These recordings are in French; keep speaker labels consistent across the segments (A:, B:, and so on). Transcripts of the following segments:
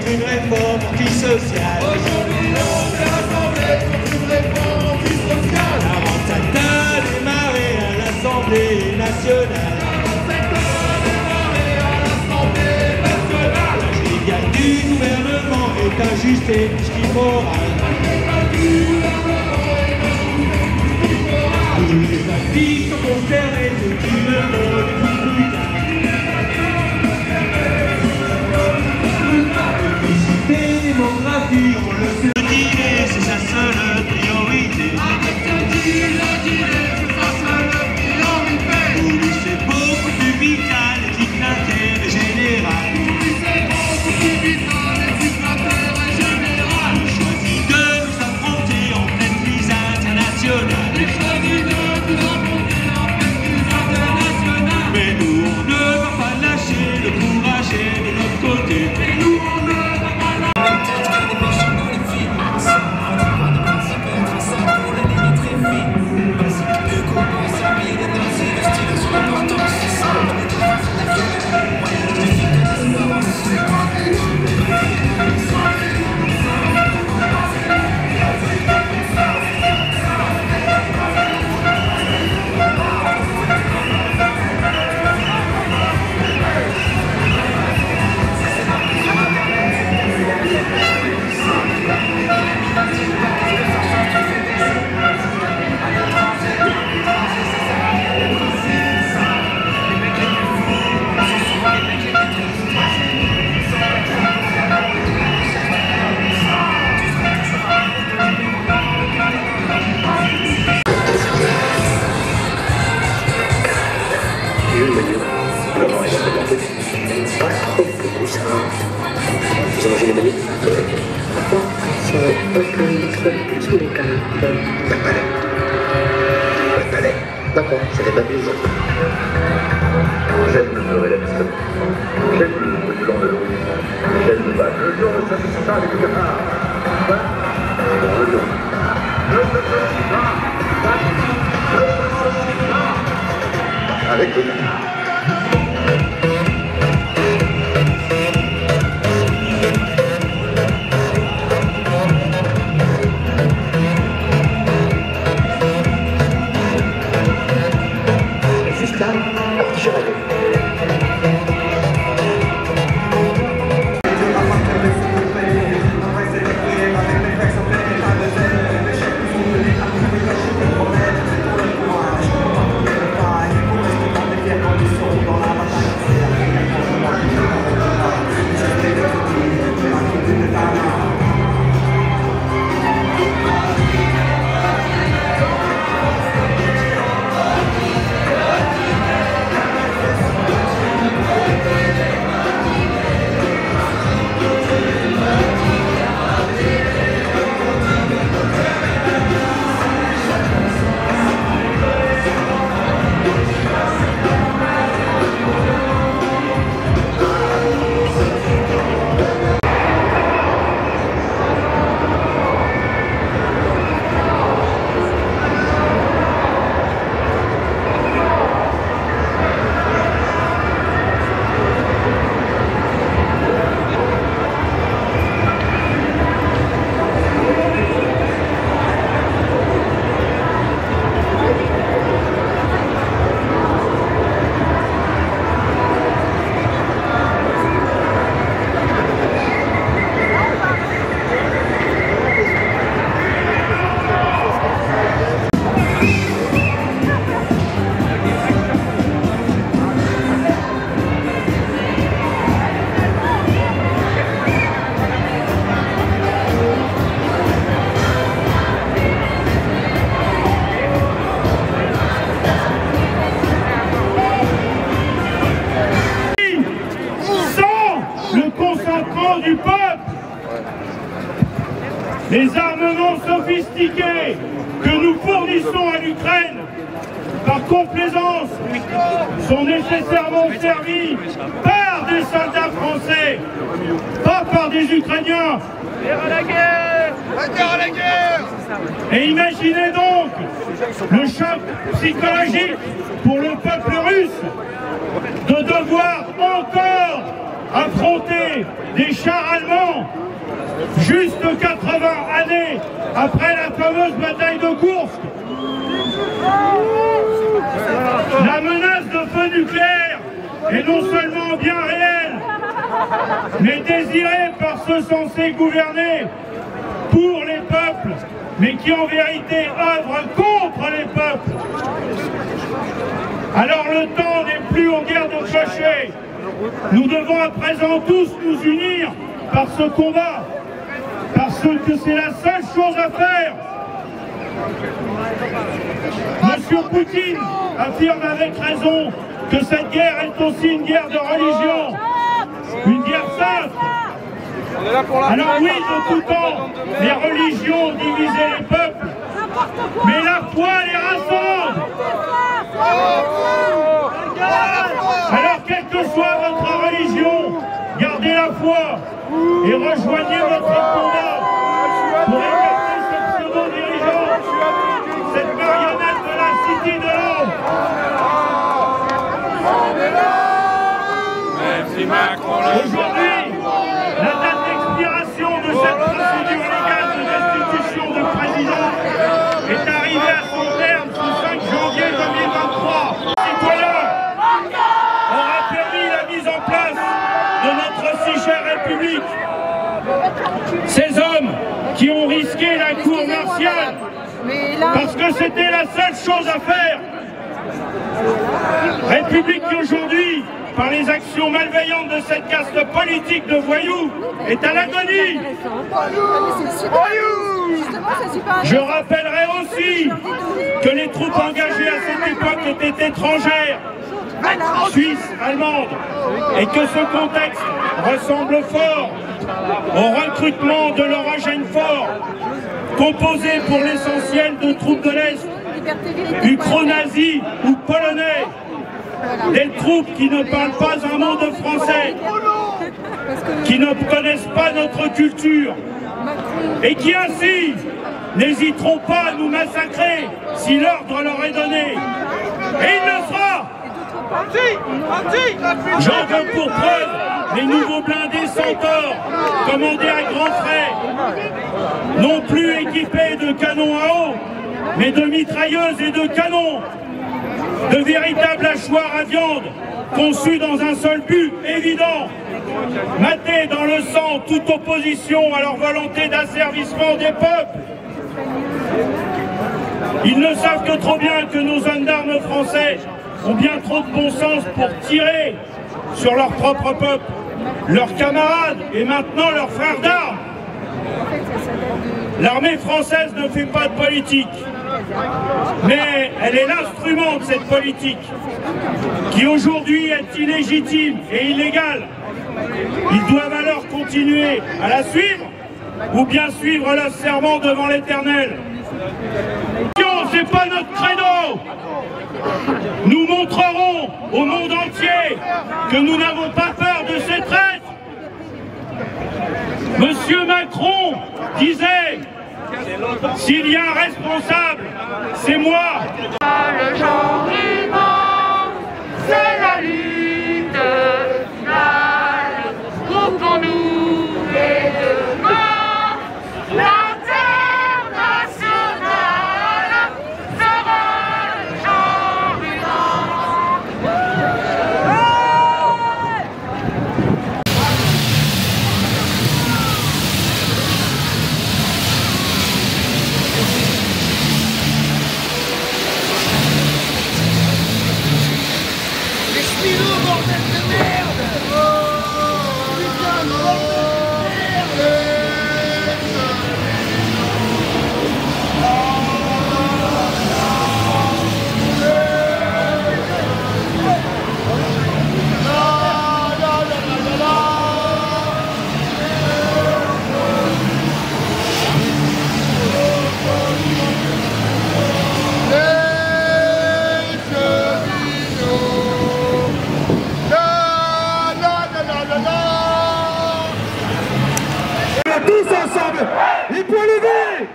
A: une réforme antisociale.
B: Aujourd'hui, on s'est rassemblés contre une réforme antisociale.
A: Avant ça a démarré à l'Assemblée nationale. La brigade du gouvernement est injuste et immorale. Tous les actifs sont concernés, ceux qui le veulent plus brutal. L'électricité démographique, on le sait dire, c'est sa seule priorité.
B: Avec un deal, c'est sa seule priorité.
A: Pour lui c'est beaucoup plus vital et qui l'intérêt général.
B: Pour lui c'est beaucoup plus vital et qui l'intérêt général.
A: Il choisit de nous affronter en pleine crise internationale.
B: Il choisit de nous affronter en pleine crise internationale.
A: Mais nous on ne va pas lâcher, le courage est de notre côté.
B: Et nous on ne va pas lâcher.
C: Vous mangez les menus? C'est un peu tous les cas. Pas de palais. Pas de palais. D'accord, ça fait pas plaisir.
D: J'aime le beurre et la biscotte. J'aime le blanc de l'eau. J'aime le bas. Le jour de ça avec le canard. Dans le dos. Le petit pain. Avec le canard.
C: Juste là, un petit cheval.
E: Du peuple. Les armements sophistiqués que nous fournissons à l'Ukraine, par complaisance, sont nécessairement servis par des soldats français, pas par des Ukrainiens. Terre à la guerre! Terre à la guerre! Et imaginez donc le choc psychologique pour le peuple russe de devoir encore affronter des chars allemands juste 80 années après la fameuse bataille de Kursk. La menace de feu nucléaire est non seulement bien réelle, mais désirée par ceux censés gouverner pour les peuples, mais qui en vérité œuvrent contre les peuples. Alors le temps n'est plus aux guerres de clochers. Nous devons à présent tous nous unir par ce combat, parce que c'est la seule chose à faire. Monsieur Poutine affirme avec raison que cette guerre est aussi une guerre de religion, une guerre sainte. Alors oui, de tout temps, les religions divisaient les peuples, mais la foi les rassemble. Alors quelle que soit votre religion, gardez la foi et rejoignez votre combat pour écarter ce pseudo-dirigeant, cette marionnette de la Cité de l'Homme. Aujourd'hui, la date d'expiration de cette procédure légale de destitution de président est arrivée à son terme ce 5 janvier 2023. Les citoyens aura permis la mise en place de notre si chère République. Ces hommes qui ont risqué la cour martiale parce que c'était la seule chose à faire. République qui aujourd'hui, par les actions malveillantes de cette caste politique de voyous, est à l'agonie. Je rappellerai aussi que les troupes engagées à cette époque étaient étrangères, suisses, allemandes, et que ce contexte ressemble fort au recrutement de l'Eurogène fort, composé pour l'essentiel de troupes de l'Est, ukro-nazis ou polonais, des troupes qui ne parlent pas un mot de français, qui ne connaissent pas notre culture, et qui ainsi n'hésiteront pas à nous massacrer si l'ordre leur est donné. Et il le sera. J'en veux pour preuve les nouveaux blindés Centaure, commandés à grands frais, non plus équipés de canons à eau, mais de mitrailleuses et de canons, de véritables hachoirs à viande, conçus dans un seul but évident, mater dans le sang toute opposition à leur volonté d'asservissement des peuples. Ils ne savent que trop bien que nos hommes d'armes français ont bien trop de bon sens pour tirer sur leur propre peuple, leurs camarades et maintenant leurs frères d'armes. L'armée française ne fait pas de politique, mais elle est l'instrument de cette politique, qui aujourd'hui est illégitime et illégale. Ils doivent alors continuer à la suivre, ou bien suivre le serment devant l'Éternel. C'est pas notre credo. Nous montrerons au monde entier que nous n'avons pas peur de ces traîtres. Monsieur Macron disait, s'il y a un responsable, c'est moi.
B: Le genre humain, c'est la lutte finale. Groupons-nous les deux mains, l'international sera le genre humain.
F: Tous ensemble, les poings levés.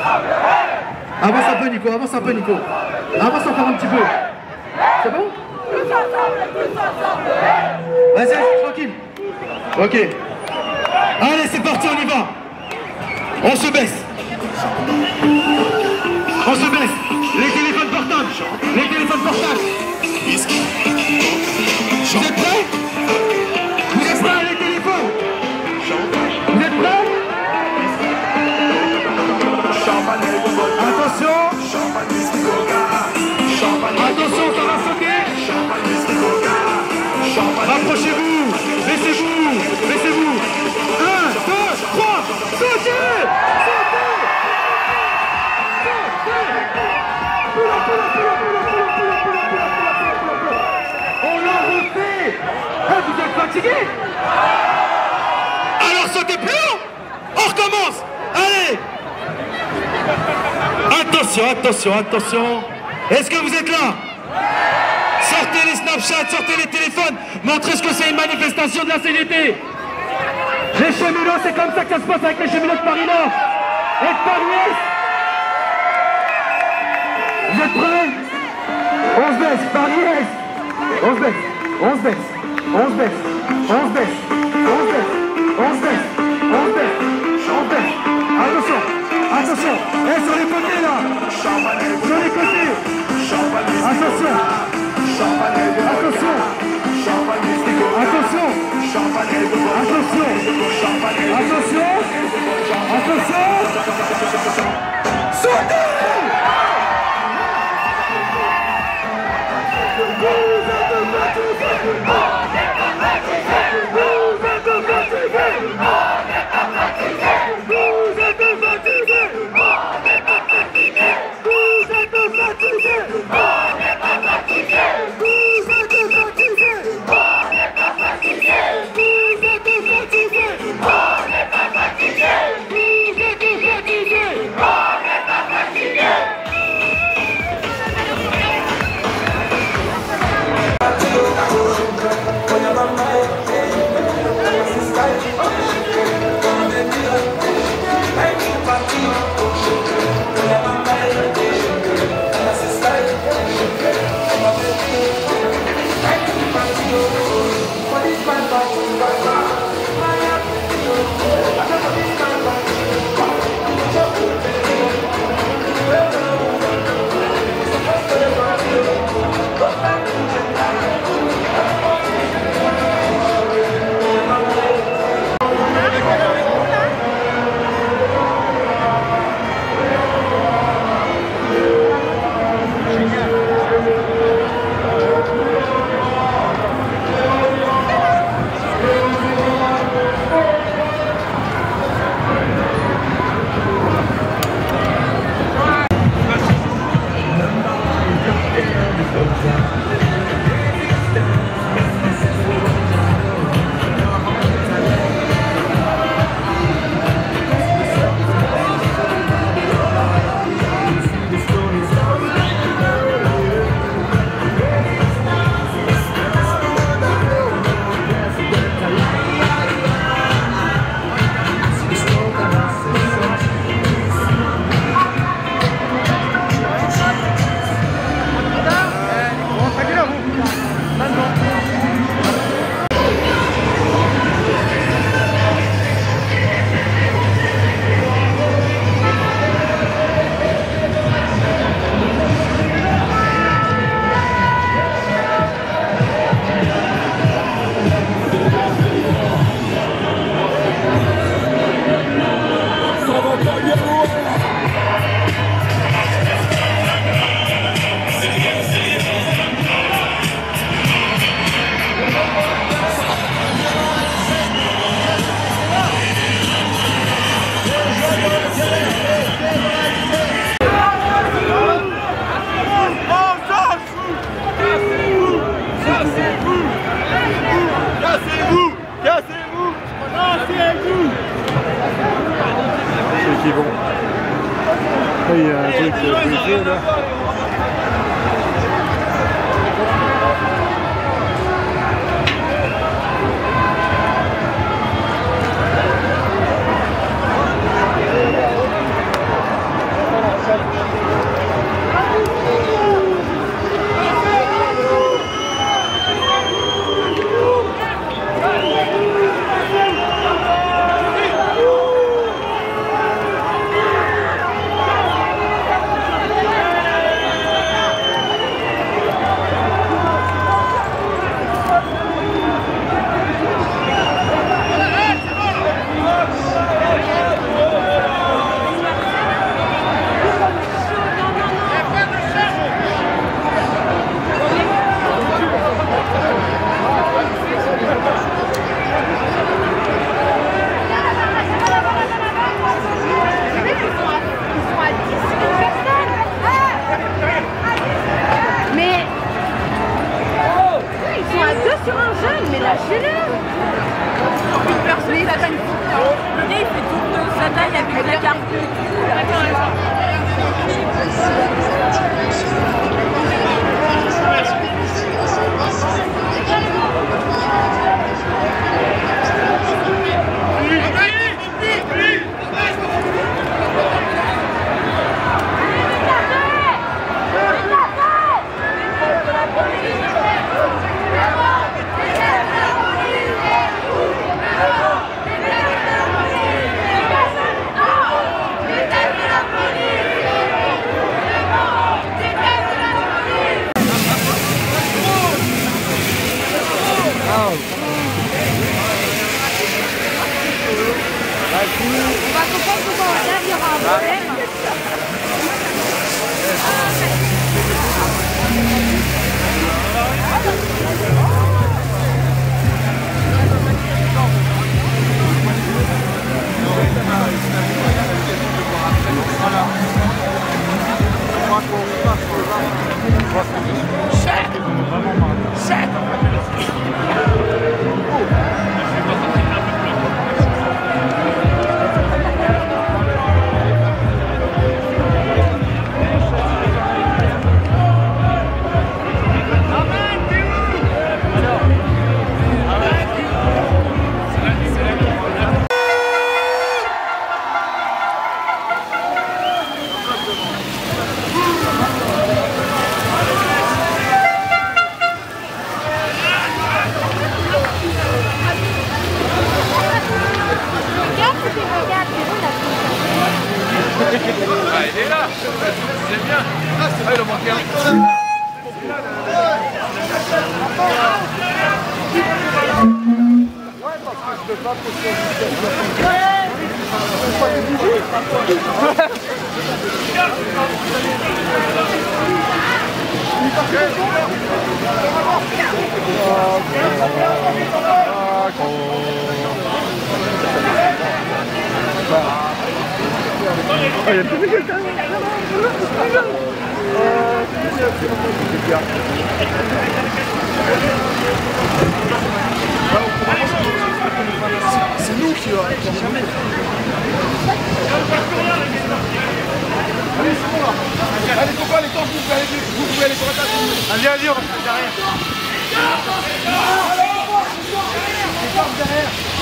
F: Avance un peu Nico, avance un peu Nico. Avance encore un petit peu. C'est bon? Vas-y, tranquille. Ok. Allez, c'est parti, on y va. On se baisse. On se baisse. Les téléphones portables. Les téléphones portables. Vous êtes prêts? Vous êtes prêts, les téléphones? Vous êtes prêts? Attention. Attention, ça va sauter. Rapprochez-vous. Baissez-vous. Baissez-vous. 1, 2, 3. Sautez. On l'a refait. Vous êtes fatigué? Alors sautez plus haut. On recommence. Allez. Attention, attention, attention. Est-ce que vous êtes là? Sortez les Snapchat, sortez les téléphones. Montrez ce que c'est une manifestation de la CGT. Les cheminots, c'est comme ça que ça se passe avec les cheminots de Paris-Nord et de Paris-Est. Vous êtes prêts? On se baisse, Paris-Est. On se baisse, on se baisse, on se baisse, on se baisse, on se baisse, on se baisse, on se baisse, on se baisse. Attention, attention. Et sur les côtés là. Sur les côtés. Attention. Attention. Attention. Attention. Attention. Attention. Sautez!
G: qui vont. Il y a un truc brisé là. C'est nous qui va. Allez, pourquoi les temps, vous pouvez aller sur la table. Allez, on va se faire derrière.